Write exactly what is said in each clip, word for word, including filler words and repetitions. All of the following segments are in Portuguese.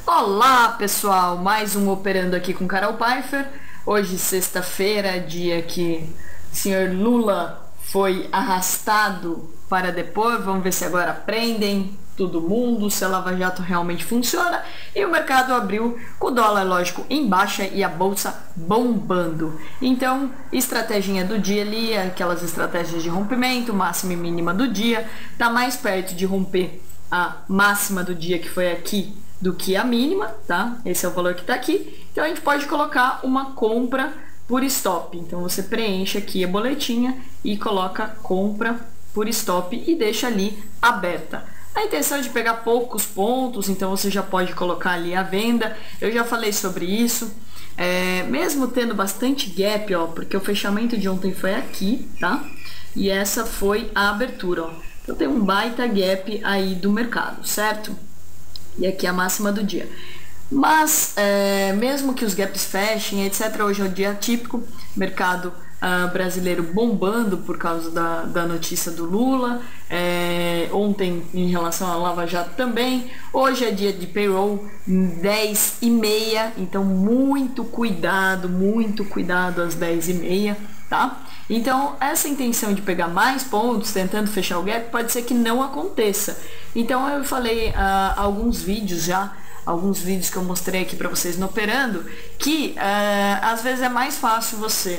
Olá pessoal, mais um Operando aqui com Carol Pfeiffer. Hoje sexta-feira, dia que o senhor Lula foi arrastado para depor. Vamos ver se agora prendem todo mundo, se a Lava Jato realmente funciona. E o mercado abriu com o dólar, lógico, em baixa e a bolsa bombando. Então, estratégia do dia ali, aquelas estratégias de rompimento, máxima e mínima do dia, tá mais perto de romper a máxima do dia, que foi aqui, do que a mínima, tá? Esse é o valor que tá aqui. Então a gente pode colocar uma compra por stop. Então você preenche aqui a boletinha e coloca compra por stop e deixa ali aberta. A intenção é de pegar poucos pontos, então você já pode colocar ali a venda. Eu já falei sobre isso. É, mesmo tendo bastante gap, ó, porque o fechamento de ontem foi aqui, tá? E essa foi a abertura, ó. Então tem um baita gap aí do mercado, certo? E aqui a máxima do dia. Mas, é, mesmo que os gaps fechem, etcétera, hoje é o dia típico, mercado uh, brasileiro bombando por causa da, da notícia do Lula, é, ontem em relação à Lava Jato também, hoje é dia de payroll, dez e meia, então muito cuidado, muito cuidado às dez e meia, tá? Então, essa intenção de pegar mais pontos, tentando fechar o gap, pode ser que não aconteça. Então, eu falei uh, alguns vídeos já, alguns vídeos que eu mostrei aqui para vocês no Operando, que uh, às vezes é mais fácil você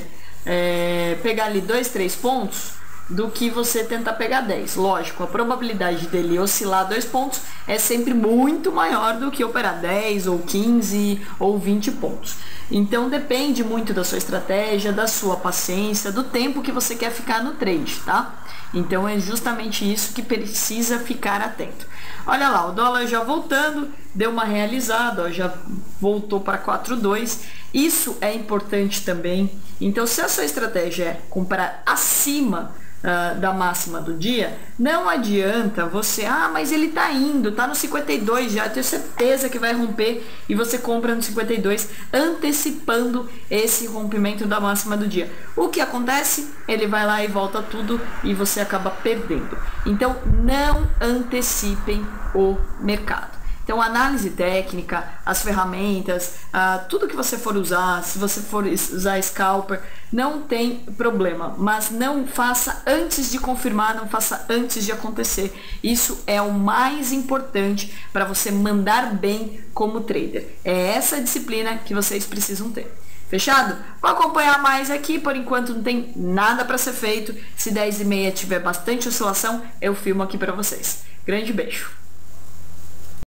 uh, pegar ali dois, três pontos do que você tentar pegar dez. Lógico, a probabilidade dele oscilar dois pontos é sempre muito maior do que operar dez ou quinze ou vinte pontos. Então depende muito da sua estratégia, da sua paciência, do tempo que você quer ficar no trade, tá? Então é justamente isso que precisa ficar atento. Olha lá, o dólar já voltando, deu uma realizada, ó, já voltou para quatro vírgula dois. Isso é importante também. Então, se a sua estratégia é comprar acima Uh, da máxima do dia, não adianta você, ah, mas ele tá indo, tá no cinquenta e dois já, eu tenho certeza que vai romper, e você compra no cinquenta e dois, antecipando esse rompimento da máxima do dia. O que acontece? Ele vai lá e volta tudo e você acaba perdendo. Então, não antecipem o mercado. Então, análise técnica, as ferramentas, uh, tudo que você for usar, se você for usar scalper, não tem problema, mas não faça antes de confirmar, não faça antes de acontecer. Isso é o mais importante para você mandar bem como trader. É essa disciplina que vocês precisam ter. Fechado? Para acompanhar mais aqui, por enquanto não tem nada para ser feito. Se dez e meia tiver bastante oscilação, eu filmo aqui para vocês. Grande beijo!